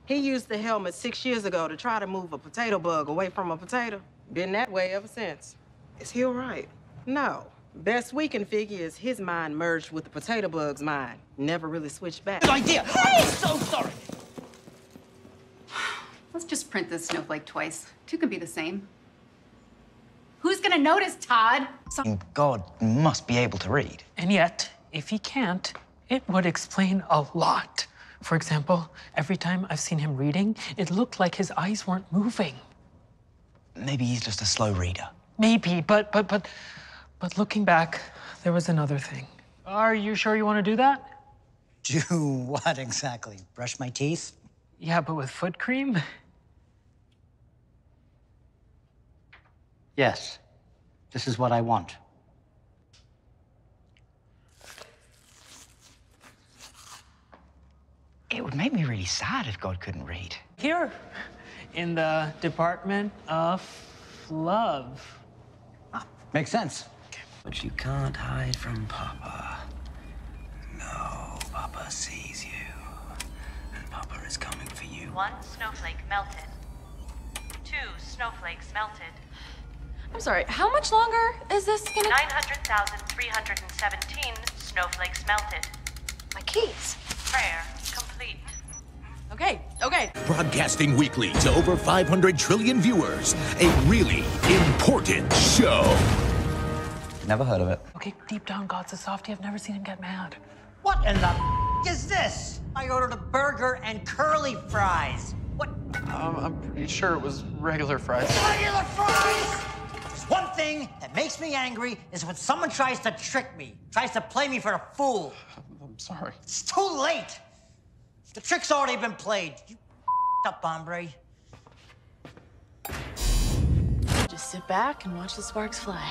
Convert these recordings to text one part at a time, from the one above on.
He used the helmet 6 years ago to try to move a potato bug away from a potato. Been that way ever since. Is he all right? No. Best we can figure is his mind merged with the potato bug's mind. Never really switched back. Good idea. Hey! I'm so sorry. Let's just print this snowflake twice. Two could be the same. Who's gonna notice, Todd? God must be able to read. And yet, if he can't, it would explain a lot. For example, every time I've seen him reading, it looked like his eyes weren't moving. Maybe he's just a slow reader. Maybe, but looking back, there was another thing. Are you sure you want to do that? Do what exactly? Brush my teeth? Yeah, but with foot cream? Yes. This is what I want. It would make me really sad if God couldn't read. Here, in the Department of Love. Makes sense. But you can't hide from Papa. No, Papa sees you. And Papa is coming for you. 1 snowflake melted. 2 snowflakes melted. I'm sorry, how much longer is this gonna... 900,317 snowflakes melted. My keys. Prayer complete. Okay. Broadcasting weekly to over 500 trillion viewers. A really important show. Never heard of it. Okay, deep down, God's a softie. I've never seen him get mad. What in the is this? I ordered a burger and curly fries. What? I'm pretty sure it was regular fries. Regular fries! There's one thing that makes me angry is when someone tries to trick me, tries to play me for a fool. I'm sorry. It's too late. The trick's already been played. You up, hombre. Just sit back and watch the sparks fly.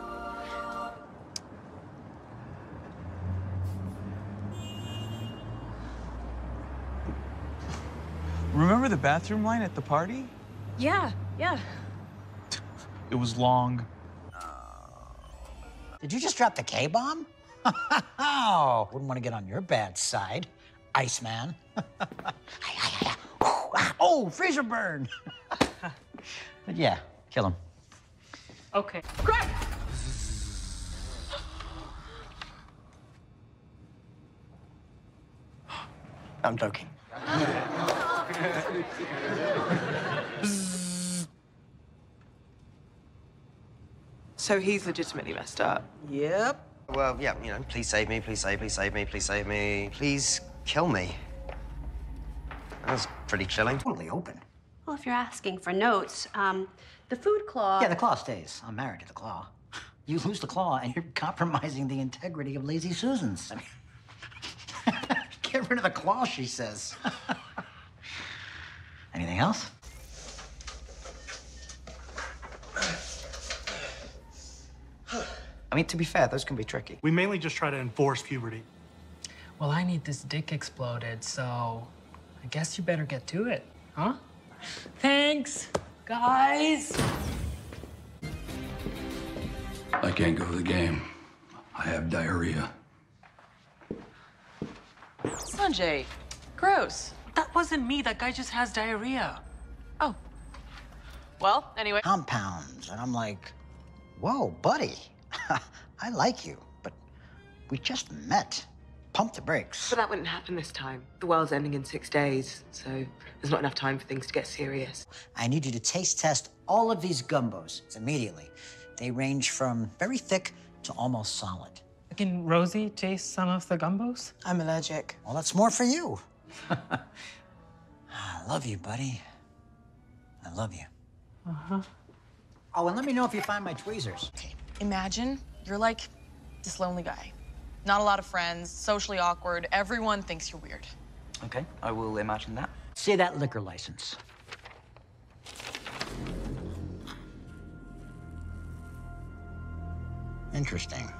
Remember the bathroom line at the party? Yeah. It was long. Did you just drop the K-bomb? Oh, wouldn't want to get on your bad side, Iceman. Oh, freezer burn. But yeah, kill him. Okay. Greg! I'm joking. So he's legitimately messed up. Yep. Well, yeah, please save me, please save me, please kill me. That was pretty chilling. Totally open. Well, if you're asking for notes, the food claw... Yeah, the claw stays. I'm married to the claw. You lose the claw, and you're compromising the integrity of Lazy Susan's. I mean, get rid of the claw, she says. Anything else? I mean, to be fair, those can be tricky. We mainly just try to enforce puberty. Well, I need this dick exploded, so I guess you better get to it, huh? Thanks, guys. I can't go to the game. I have diarrhea. Sanjay, gross. That wasn't me. That guy just has diarrhea. Oh. Well, anyway. Compounds, and I'm like, whoa, buddy. I like you, but we just met. Pump the brakes. But that wouldn't happen this time. The world's ending in 6 days, so there's not enough time for things to get serious. I need you to taste test all of these gumbos immediately. They range from very thick to almost solid. Can Rosie taste some of the gumbos? I'm allergic. Well, that's more for you. I love you, buddy. I love you. Uh-huh. Oh, and let me know if you find my tweezers. Okay, imagine you're like this lonely guy. Not a lot of friends, socially awkward. Everyone thinks you're weird. Okay, I will imagine that. See that liquor license. Interesting.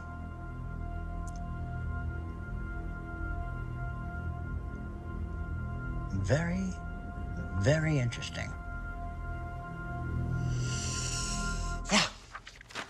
Very, very interesting. Yeah.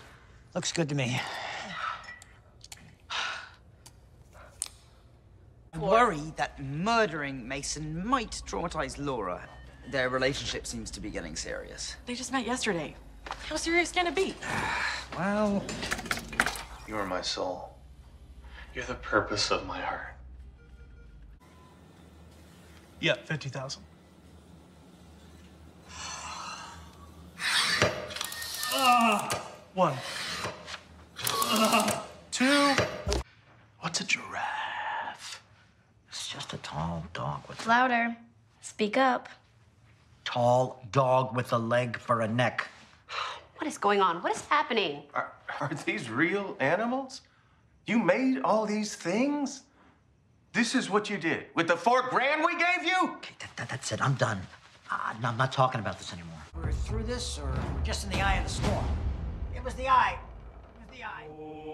Looks good to me. worry that murdering Mason might traumatize Laura. Their relationship seems to be getting serious. They just met yesterday. How serious can it be? Well... You are my soul. You're the purpose of my heart. Yeah, 50,000. One. Two. What's a giraffe? It's just a tall dog with... Louder. Speak up. Tall dog with a leg for a neck. What is going on? What is happening? Are these real animals? You made all these things? This is what you did with the $4 grand we gave you? Okay, that's it. I'm done. I'm not talking about this anymore. We're through this, or we're just in the eye of the storm. It was the eye. It was the eye.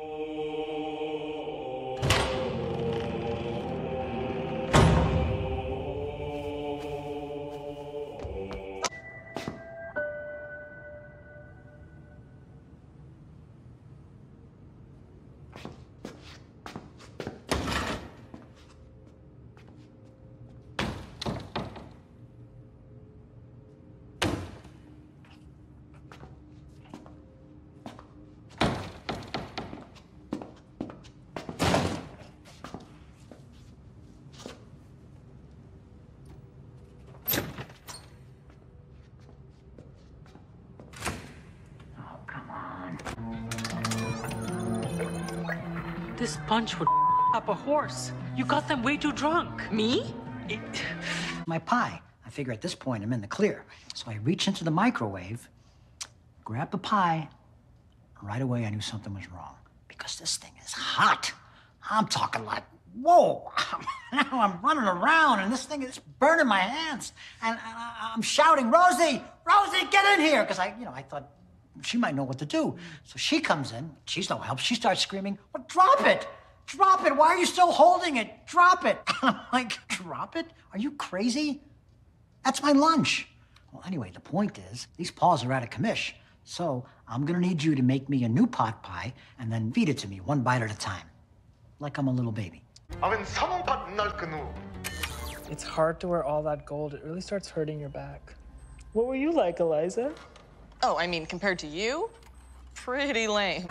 This bunch would up a horse. You got them way too drunk. Me? My pie. I figure at this point I'm in the clear. So I reach into the microwave, grab the pie. Right away I knew something was wrong because this thing is hot. I'm talking like, whoa. Now I'm running around and this thing is burning my hands. And I'm shouting, Rosie, Rosie, get in here. Because I thought she might know what to do. So she comes in. She's no help. She starts screaming, well, drop it. Drop it. Why are you still holding it? Drop it. And I'm like, drop it? Are you crazy? That's my lunch. Well, anyway, the point is, these paws are out of commish. So I'm gonna need you to make me a new pot pie and then feed it to me one bite at a time. Like I'm a little baby. It's hard to wear all that gold. It really starts hurting your back. What were you like, Eliza? Oh, I mean, compared to you? Pretty lame.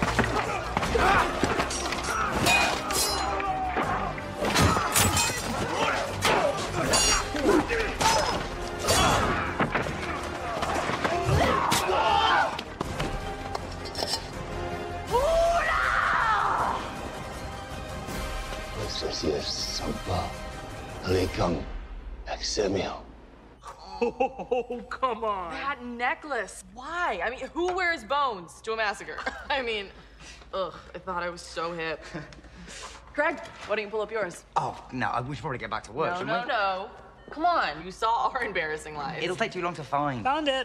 Oh, come on. That necklace. Why? I mean, who wears bones to a massacre? I mean, ugh, I thought I was so hip. Craig, why don't you pull up yours? Oh, no, we should probably get back to work, shouldn't we? No. Come on, you saw our embarrassing lives. It'll take too long to find. Found it.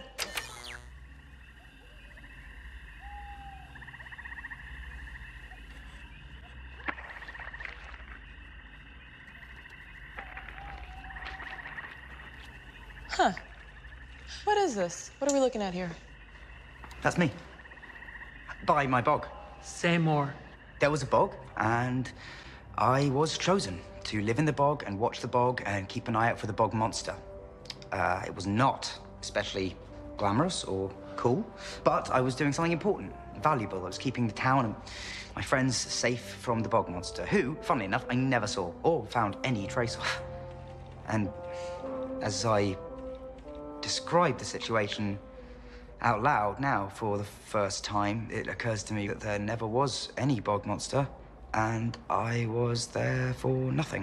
Huh. What is this? What are we looking at here? That's me. By my bog. Say more. There was a bog, and I was chosen to live in the bog and watch the bog and keep an eye out for the bog monster. It was not especially glamorous or cool, but I was doing something important, valuable. I was keeping the town and my friends safe from the bog monster, who, funnily enough, I never saw or found any trace of. And as I describe the situation out loud now for the first time, it occurs to me that there never was any bog monster, and I was there for nothing.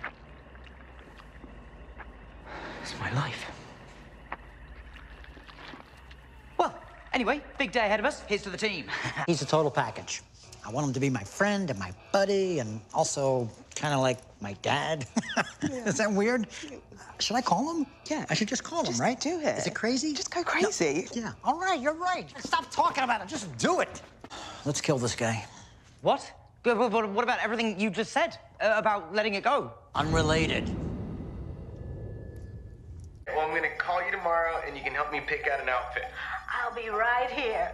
It's my life. Well, anyway, big day ahead of us. Here's to the team. He's a total package. I want him to be my friend and my buddy and also kind of like my dad. Is that weird? Should I call him? Yeah, I should just call him, right? Do it. Is it crazy? Just go crazy. Yeah. All right, you're right. Stop talking about it. Just do it. Let's kill this guy. What? But what about everything you just said about letting it go? Unrelated. Well, I'm gonna call you tomorrow and you can help me pick out an outfit. I'll be right here.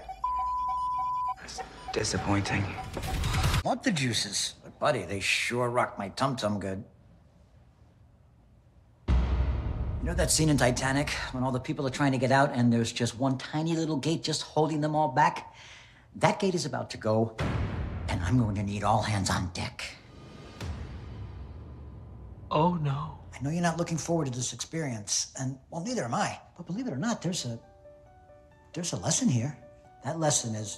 Disappointing. Want the juices. But buddy, they sure rock my tum-tum good. You know that scene in Titanic when all the people are trying to get out and there's just one tiny little gate just holding them all back? That gate is about to go, and I'm going to need all hands on deck. Oh, no. I know you're not looking forward to this experience, and, well, neither am I. But believe it or not, there's a lesson here. That lesson is...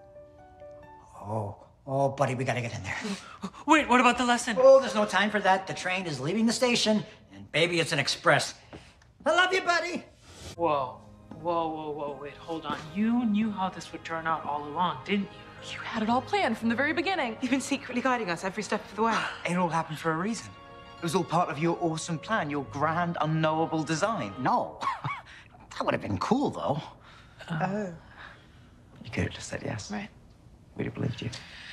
Oh, buddy, we gotta get in there. Wait, what about the lesson? Oh, there's no time for that. The train is leaving the station, and baby, it's an express. I love you, buddy. Whoa, wait, hold on. You knew how this would turn out all along, didn't you? You had it all planned from the very beginning. You've been secretly guiding us every step of the way. It all happened for a reason. It was all part of your awesome plan, your grand, unknowable design. No. That would have been cool, though. You could have just said yes. Right. We'd have believed you.